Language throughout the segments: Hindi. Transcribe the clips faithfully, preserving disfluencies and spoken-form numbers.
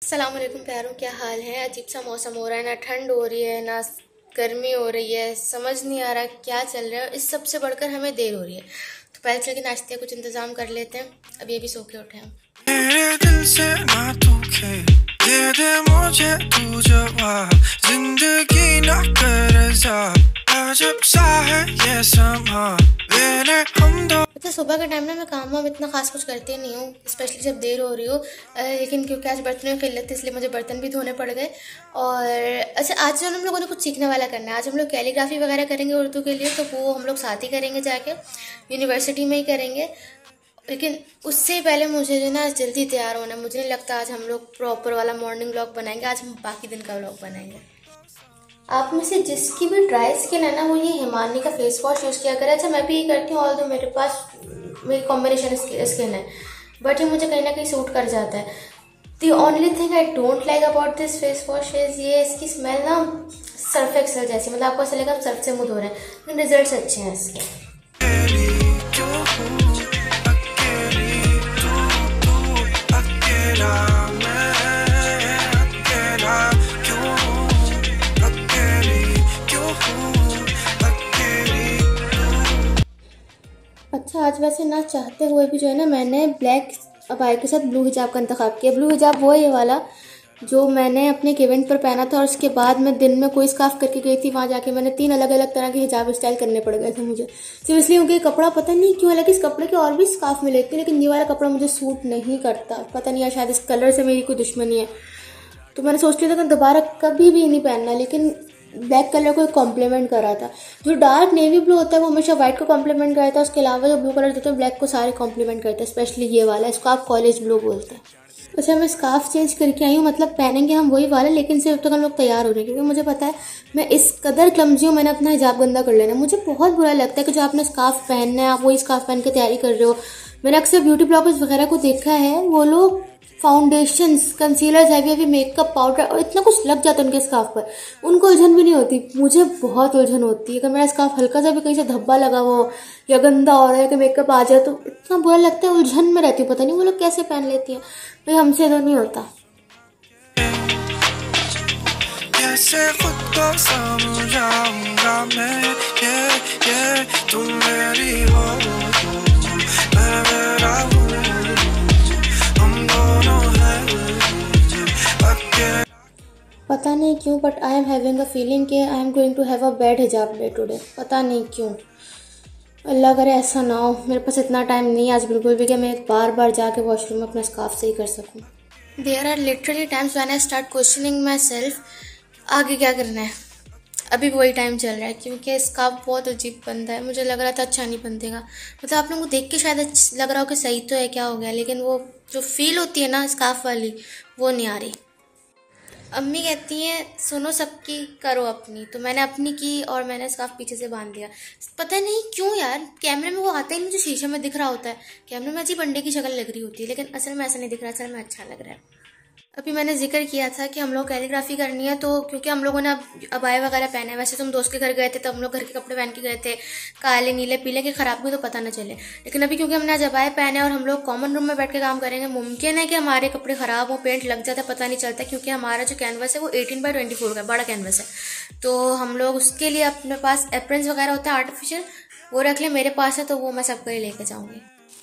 अस्सलाम वालेकुम प्यारों, क्या हाल है। अजीब सा मौसम हो रहा है, ना ठंड हो रही है ना गर्मी हो रही है, समझ नहीं आ रहा क्या चल रहा है। इस सब से बढ़कर हमें देर हो रही है, तो पहले चल के नाश्ते का कुछ इंतजाम कर लेते हैं। अभी अभी सो के उठे हम। मेरे दिल से ना तू खेल, दे दे मुझे तू जवाब, जिंदगी ना कर जा, अजब सा है ये समा मेरे हम दो। अच्छा, सुबह के टाइम ना मैं काम वाम इतना खास कुछ करती नहीं हूँ, स्पेशली जब देर हो रही हो, लेकिन क्योंकि आज बर्तन में खेल लेते इसलिए मुझे बर्तन भी धोने पड़ गए। और अच्छा, आज जो हम लोगों ने कुछ सीखने वाला करना है, आज हम लोग कैलीग्राफी वगैरह करेंगे उर्दू के लिए, तो वो हम लोग साथ ही करेंगे, जाके यूनिवर्सिटी में ही करेंगे। लेकिन उससे पहले मुझे जो ना जल्दी तैयार होना है। मुझे नहीं लगता आज हम लोग प्रॉपर वाला मॉर्निंग व्लॉग बनाएंगे, आज हम बाकी दिन का व्लॉग बनाएंगे। आप में से जिसकी भी ड्राई स्किन है ना, वो ये हिमानी का फेस वॉश यूज़ किया करें। अच्छा, मैं भी ये करती हूँ, ऑल दो मेरे पास मेरी कॉम्बिनेशन स्किन है, बट ये मुझे कहीं ना कहीं सूट कर जाता है। The only thing I don't like about this face wash is ये इसकी स्मेल ना सर्फ एक्सेल जैसी, मतलब आपको ऐसा लगेगा आप सर्फ से मुँह धो रहे हैं, लेकिन रिजल्ट्स अच्छे हैं इसके। अच्छा, आज वैसे ना चाहते हुए भी जो है ना, मैंने ब्लैक अबाया के साथ ब्लू हिजाब का इंतखाब किया। ब्लू हिजाब वो ये वाला जो मैंने अपने एक इवेंट पर पहना था, और उसके बाद मैं दिन में कोई स्काफ करके गई थी, वहाँ जाके मैंने तीन अलग अलग तरह के हिजाब स्टाइल करने पड़ गए थे मुझे, सिर्फ इसलिए क्योंकि कपड़ा पता नहीं क्यों, हालांकि इस कपड़े के और भी स्काफ मिले थे, लेकिन ये वाला कपड़ा मुझे सूट नहीं करता, पता नहीं, या शायद इस कलर से मेरी कोई दुश्मनी है। तो मैंने सोच लिया था कि दोबारा कभी भी नहीं पहनना, लेकिन ब्लैक कलर को कॉम्प्लीमेंट करा था। जो डार्क नेवी ब्लू होता है वो हमेशा व्हाइट को कॉम्प्लीमेंट करता है, उसके अलावा जो ब्लू कलर देते हैं ब्लैक को सारे कॉम्प्लीमेंट करते हैं, स्पेशली ये वाला, इसको आप कॉलेज ब्लू बोलते हैं। अच्छा, मैं स्कार्फ चेंज करके आई हूँ, मतलब पहनेंगे हम वही वाला, लेकिन सिर्फ तक हम लोग तैयार हो रहे हैं, क्योंकि मुझे पता है मैं इस कदर क्लमजी हूँ, मैंने अपना हिजाब गंदा कर लेना। मुझे बहुत बुरा लगता है कि जो आपने स्कार्फ पहनना है आप वही स्कार्फ पहन के तैयारी कर रहे हो। मैंने अक्सर ब्यूटी ब्लॉगर्स वगैरह को देखा है, वो लोग foundations, concealers, heavy heavy makeup, powder और इतना कुछ लग जाता है उनके स्कार्फ पर, उनको उलझन भी नहीं होती। मुझे बहुत उलझन होती है। अगर मेरा स्कार्फ हल्का सा भी कहीं से धब्बा लगा हुआ हो या गंदा हो रहा है कि मेकअप आ जाए, तो इतना बुरा लगता है, उलझन में रहती हूँ। पता नहीं वो लोग कैसे पहन लेती हैं, भाई हमसे तो नहीं होता। कैसे खुद को समझाऊंगा मैं, ये ये तुम मेरी हो, मैं मेरा हूँ, पता नहीं क्यों, but I am having a feeling कि I am going to have a bad hijab day today. पता नहीं क्यों, अल्लाह करे ऐसा ना हो। मेरे पास इतना टाइम नहीं आज बिल्कुल भी कि मैं बार बार जाके वॉशरूम में अपना स्कार्फ सही कर सकूं। There are literally times when I start questioning myself, आगे क्या करना है। अभी वही टाइम चल रहा है, क्योंकि स्कार्फ बहुत अजीब बनता है। मुझे लग रहा था अच्छा नहीं बंधेगा, मतलब आप लोगों को देख के शायद लग रहा हो कि सही तो है, क्या हो गया, लेकिन वो जो फील होती है ना स्कार्फ वाली, वो नहीं आ रही। अम्मी कहती हैं सुनो सबकी करो अपनी, तो मैंने अपनी की और मैंने स्कार्फ पीछे से बांध दिया। पता नहीं क्यों यार, कैमरे में वो आता ही नहीं, मुझे शीशे में दिख रहा होता है, कैमरे में अजीब अंडे की शक्ल लग रही होती है, लेकिन असल में ऐसा नहीं दिख रहा, असल में अच्छा लग रहा है। अभी मैंने जिक्र किया था कि हम लोग कैलीग्राफी करनी है, तो क्योंकि हम लोगों ने अब अबाया वगैरह पहना है, वैसे तो हम दोस्त के घर गए थे तब हम लोग घर के कपड़े पहन के गए थे, काले नीले पीले के, खराब भी तो पता ना चले, लेकिन अभी क्योंकि हमने आज अबाया पहने और हम लोग कॉमन रूम में बैठ के काम करेंगे, मुमकिन है कि हमारे कपड़े खराब हो, पेंट लग जाता है, पता नहीं चलता, क्योंकि हमारा जो कैनवस है वो एटीन बाई ट्वेंटी फोर का बड़ा कैनवस है, तो हम लोग उसके लिए अपने पास एप्रन्स वगैरह होता है आर्टिफिशियल, वो रख ले, मेरे पास है तो वो मैं सबके लिए लेके जाऊँगी।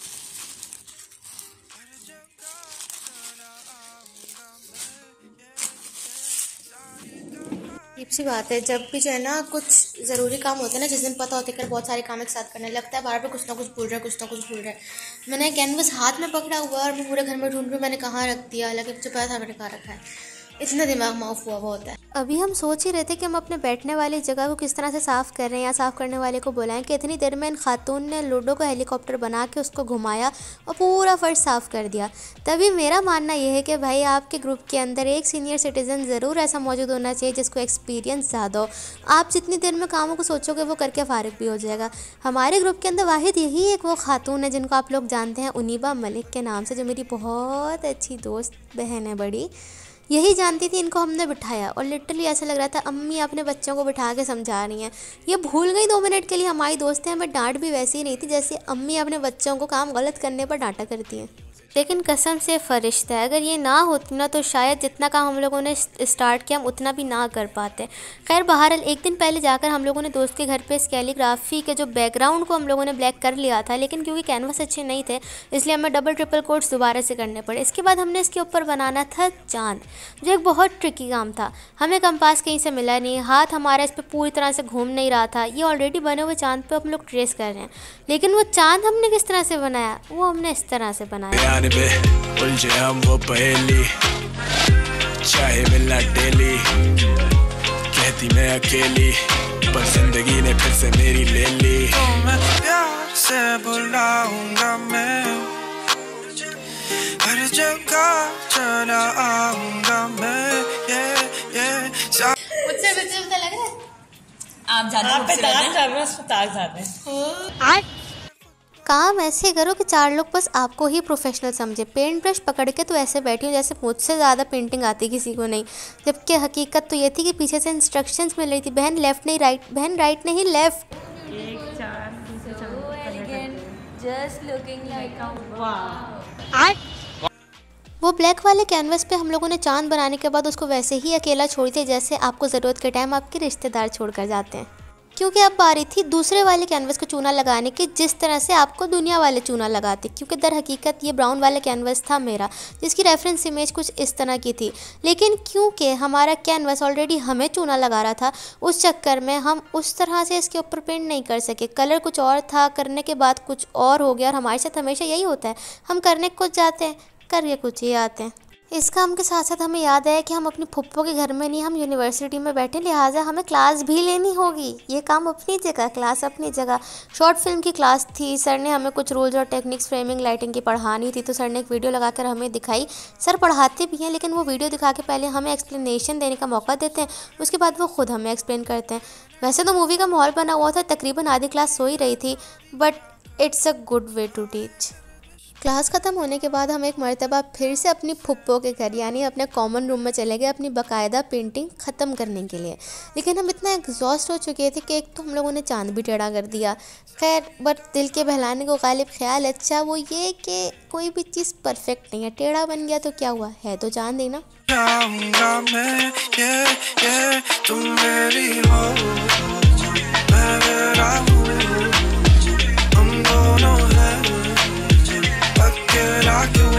सी बात है, जब भी जो है ना कुछ ज़रूरी काम होता है ना, जिस दिन पता होता है कि बहुत सारे काम एक साथ करने लगता है, बार बार कुछ ना कुछ भूल रहा है, कुछ ना कुछ भूल रहा है। मैंने कैनवस हाथ में पकड़ा हुआ है और मैं पूरे घर में ढूंढ रही हूँ मैंने कहाँ रख दिया, हालांकि मुझे पता था मैंने कहाँ रखा है। इतना दिमाग माफ हुआ हुआ होता है। अभी हम सोच ही रहे थे कि हम अपने बैठने वाली जगह को किस तरह से साफ़ कर रहे हैं, या साफ़ करने वाले को बुलाएं, कि इतनी देर में इन खातून ने लूडो को हेलीकॉप्टर बना के उसको घुमाया और पूरा फर्श साफ़ कर दिया। तभी मेरा मानना यह है कि भाई आपके ग्रुप के अंदर एक सीनियर सिटीज़न ज़रूर ऐसा मौजूद होना चाहिए जिसको एक्सपीरियंस ज़्यादा हो। आप जितनी देर में कामों को सोचोगे वो करके फ़ारिग भी हो जाएगा। हमारे ग्रुप के अंदर वाहिद यही एक वो खातून है जिनको आप लोग जानते हैं उनीबा मलिक के नाम से, जो मेरी बहुत अच्छी दोस्त बहन है बड़ी, यही जानती थी। इनको हमने बिठाया और लिटरली ऐसा लग रहा था अम्मी अपने बच्चों को बिठा के समझा रही हैं। ये भूल गई दो मिनट के लिए हमारी दोस्त है, हमें डांट भी वैसी ही नहीं थी जैसे अम्मी अपने बच्चों को काम गलत करने पर डांटा करती हैं। लेकिन कसम से फरिश्ता है, अगर ये ना होती ना तो शायद जितना काम हम लोगों ने स्टार्ट किया हम उतना भी ना कर पाते। खैर बहरहाल एक दिन पहले जाकर हम लोगों ने दोस्त के घर पे इस कैलीग्राफी के जो बैकग्राउंड को हम लोगों ने ब्लैक कर लिया था, लेकिन क्योंकि कैनवस अच्छे नहीं थे इसलिए हमें डबल ट्रिपल कोट्स दोबारा से करने पड़े। इसके बाद हमने इसके ऊपर बनाना था चाँद, जो एक बहुत ट्रिकी काम था। हमें कंपास कहीं से मिला नहीं, हाथ हमारा इस पर पूरी तरह से घूम नहीं रहा था। ये ऑलरेडी बने हुए चाँद पे हम लोग ट्रेस कर रहे हैं, लेकिन वो चाँद हमने किस तरह से बनाया, वो हमने इस तरह से बनाया। उलझे हम वो पहेली, चाहे मिलना डेली, कहती मैं अकेली, पर जिंदगी ने फिर से मेरी ले ली। तो मैं प्यार से बुलाऊंगा, मैं हर जगह चला आऊंगा मैं, ये ये मुझसे मुझे पता लग रहा है आप ज्यादा पे ताज कर रहे हो, ताज जाते हैं। काम ऐसे करो कि चार लोग बस आपको ही प्रोफेशनल समझे। पेंट ब्रश पकड़ के तो ऐसे बैठी हूँ जैसे मुझसे ज़्यादा पेंटिंग आती किसी को नहीं, जबकि हकीकत तो ये थी कि पीछे से इंस्ट्रक्शंस मिल रही थी, बहन लेफ़्ट नहीं राइट, बहन राइट नहीं लेफ़्ट। एक चार just looking like a wow. वो ब्लैक वाले कैनवस पे हम लोगों ने चांद बनाने के बाद उसको वैसे ही अकेला छोड़ दिया जैसे आपको ज़रूरत के टाइम आपके रिश्तेदार छोड़ कर जाते हैं, क्योंकि अब बारी थी दूसरे वाले कैनवस को चूना लगाने की, जिस तरह से आपको दुनिया वाले चूना लगाते। क्योंकि दर हकीकत ये ब्राउन वाला कैनवस था मेरा, जिसकी रेफरेंस इमेज कुछ इस तरह की थी, लेकिन क्योंकि हमारा कैनवस ऑलरेडी हमें चूना लगा रहा था, उस चक्कर में हम उस तरह से इसके ऊपर पेंट नहीं कर सके। कलर कुछ और था, करने के बाद कुछ और हो गया, और हमारे साथ हमेशा यही होता है, हम करने कुछ जाते हैं करके कुछ ही आते हैं। इस काम के साथ साथ हमें याद आया कि हम अपनी फुप्पो के घर में नहीं, हम यूनिवर्सिटी में बैठे, लिहाजा हमें क्लास भी लेनी होगी। ये काम अपनी जगह, क्लास अपनी जगह। शॉर्ट फिल्म की क्लास थी, सर ने हमें कुछ रूल्स और टेक्निक्स फ्रेमिंग लाइटिंग की पढ़ानी थी, तो सर ने एक वीडियो लगाकर हमें दिखाई। सर पढ़ाते भी हैं, लेकिन वो वीडियो दिखा के पहले हमें एक्सप्लेनेशन देने का मौका देते हैं, उसके बाद वो खुद हमें एक्सप्लेन करते हैं। वैसे तो मूवी का माहौल बना हुआ था, तकरीबन आधी क्लास सो ही रही थी, but it's a good way to teach. Class ख़त्म होने के बाद हम एक मर्तबा फिर से अपनी फुप्पो के घर यानी अपने कॉमन रूम में चले गए अपनी बाकायदा पेंटिंग ख़त्म करने के लिए। लेकिन हम इतना एग्जॉस्ट हो चुके थे कि एक तो हम लोगों ने चांद भी टेढ़ा कर दिया। खैर बट दिल के बहलाने को गालिब ख्याल अच्छा वो ये कि कोई भी चीज़ परफेक्ट नहीं है, टेढ़ा बन गया तो क्या हुआ, है तो चांद ही ना। मैं, ये, ये, तुम मेरी हो, मैं मेरा हूँ, हम दोनों हैं, अकेला क्यों,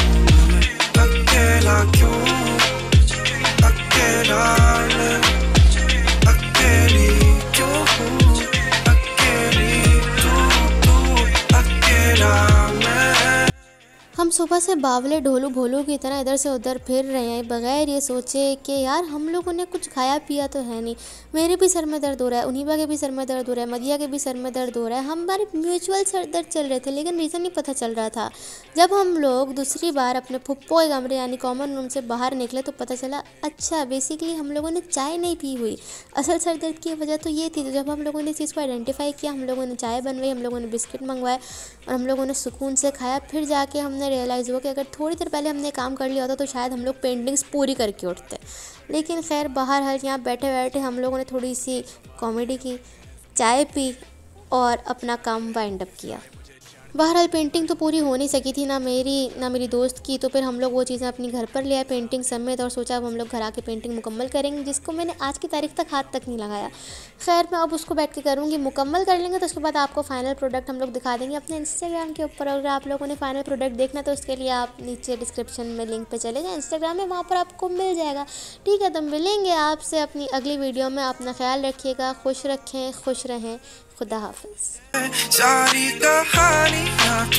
अकेला क्यों, अकेला मैं, अकेली क्यों हूँ, अकेली तू तू, अकेला मैं। हम सुबह से बावले ढोलू भोलू की तरह इधर से उधर फिर रहे हैं बगैर ये सोचे कि यार हम लोगों ने कुछ खाया पिया तो है नहीं। मेरे भी सर में दर्द हो रहा है, उन्हीं के भी सर में दर्द हो रहा है, मदिया के भी सर में दर्द हो रहा है। हमारे म्यूचुअल सर दर्द चल रहे थे, लेकिन रीज़न नहीं पता चल रहा था। जब हम लोग दूसरी बार अपने फुप्पो के कमरे यानी कॉमन रूम से बाहर निकले तो पता चला अच्छा बेसिकली हम लोगों ने चाय नहीं पी हुई। असल सर दर्द की वजह तो ये थी, तो जब हम लोगों ने इस चीज़ को आइडेंटिफाई किया, हम लोगों ने चाय बनवाई, हम लोगों ने बिस्किट मंगवाए और हम लोगों ने सुकून से खाया। फिर जाके हमने रियलाइज़ हुआ कि अगर थोड़ी देर पहले हमने काम कर लिया होता तो शायद हम लोग पेंटिंग्स पूरी करके उठते। लेकिन खैर बाहर हर यहाँ बैठे बैठे हम लोगों ने थोड़ी सी कॉमेडी की, चाय पी और अपना काम वाइंड अप किया। बहरहाल पेंटिंग तो पूरी हो नहीं सकी थी, ना मेरी ना मेरी दोस्त की, तो फिर हम लोग वो चीज़ें अपनी घर पर ले आए पेंटिंग समेत और सोचा अब हम लोग घर आके पेंटिंग मुकम्मल करेंगे, जिसको मैंने आज की तारीख तक हाथ तक नहीं लगाया। खैर मैं अब उसको बैठ के करूँगी, मुकम्मल कर लेंगे तो उसके बाद आपको फाइनल प्रोडक्ट हम लोग दिखा देंगे अपने इंस्टाग्राम के ऊपर। अगर आप लोगों ने फाइनल प्रोडक्ट देखना तो उसके लिए आप नीचे डिस्क्रिप्शन में लिंक पर चले जाएँ इंस्टाग्राम में, वहाँ पर आपको मिल जाएगा। ठीक है, तो मिलेंगे आपसे अपनी अगली वीडियो में। अपना ख्याल रखिएगा, खुश रखें, खुश रहें, खुदा हाफिज़।